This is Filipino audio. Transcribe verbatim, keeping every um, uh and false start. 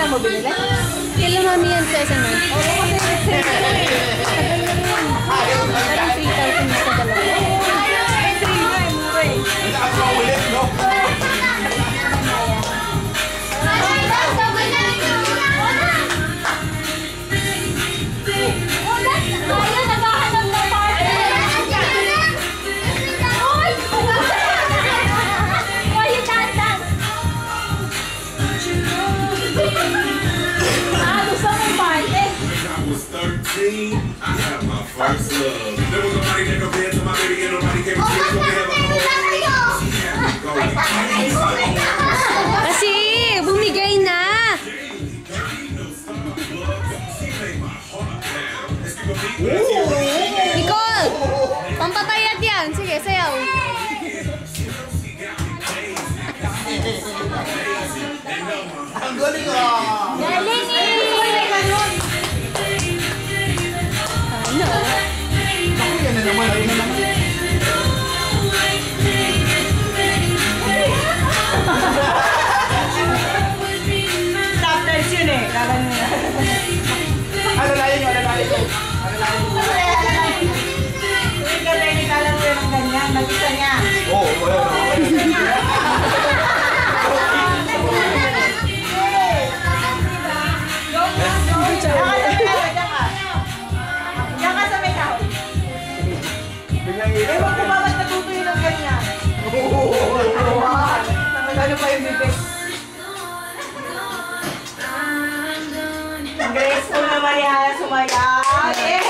Saan mo binili? Kila mami yan sa S M R. Oo, kasi three thousand na sa dalawa. three na, mura eh. thirteen, I had my first love. There was nobody that compared to my baby, and nobody came to me. Kasi, bumigay na! Nicole! Pampatayat yan! Sige, sayaw! Ang galing ah! Galing eh! Ano? Ako yan na naman, ayun na naman. Top times yun eh. Karan mo. Alalayan nyo, alalayan nyo. Alalayan nyo. Hindi ka tayo nikalang mo yung ganyan. Mag-isa niya. Oo, wala na. Diyan ka sa may kahoy. Ewan ko ba ba't natutuyo ng ganyan? Nagano pa yung bibig. Ang graceful na Mariana sumayaw.